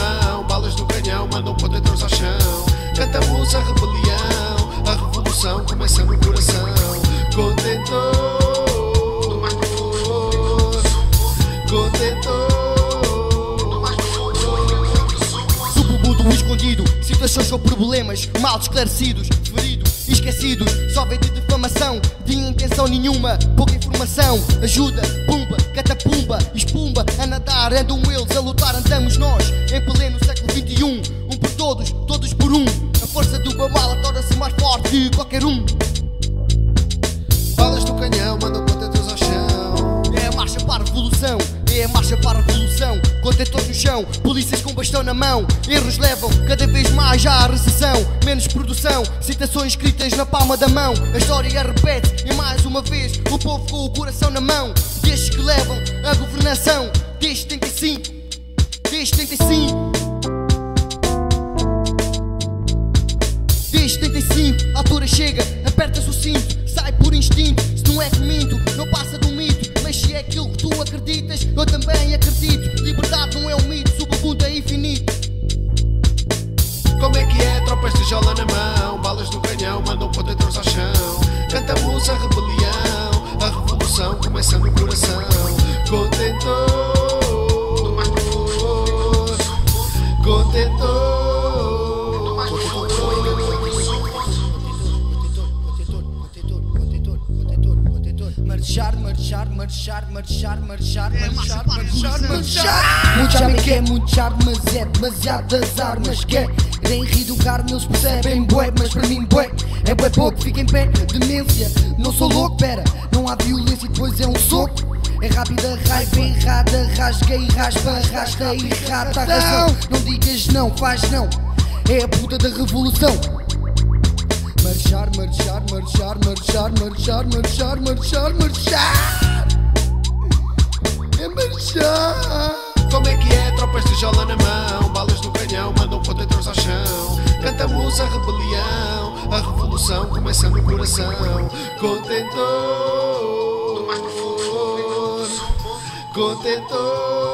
mão, balas do canhão mandam contentores ao chão. Cantamos a rebelião, a revolução começa no coração. Contentor, contentor. Submundo escondido, situações ou problemas mal esclarecidos, feridos, esquecidos, só vem de difamação, de intenção nenhuma, pouca informação. Ajuda, pumba, catapumba, espumba, a nadar, andam eles, a lutar andamos nós, em pleno século XXI, um por todos, todos por um. A força do babala torna-se mais forte que qualquer um. Balas do canhão mandam contentores ao chão. É a marcha para a revolução, é a marcha para a revolução. Contentores no chão, polícias com bastão na mão. Erros levam cada vez mais à recessão. Menos produção, citações escritas na palma da mão. A história repete e mais uma vez o povo com o coração na mão. Destes que levam a governação, desde 75, desde 75. Desde 75, a altura chega, aperta-se o cinto, sai por instinto. Se não é que minto, não passa de um mito. Mas se é aquilo que tu acreditas, eu também acredito. Liberdade não é um mito, submundo é infinito. Como é que é? Tropas de jola na mão, balas do canhão mandam contentores ao chão. Cantamos a rebelião, a revolução começa no coração. Contentor, contentor. Marchar, marchar, marchar, marchar, marchar, marchar, marchar, marchar. Muitos sabem que é marchar, mas é demasiado das armas. Querem reeducar, eles percebem bué, mas para mim bué é bué pouco. Fica em pé, demência, não sou louco, pera. Não há violência e depois é um soco. É rápida, raiva errada, rasga e raspa, arrasta e rata a razão. Não digas não, faz não, é a puta da revolução. Marchar, marchar, marchar, marchar, marchar, marchar, marchar, marchar. É marchar. Como é que é? Tropas de jola na mão, balas do canhão mandam contentores ao chão. Cantamos a rebelião, a revolução começa no coração. Contentor, contentor.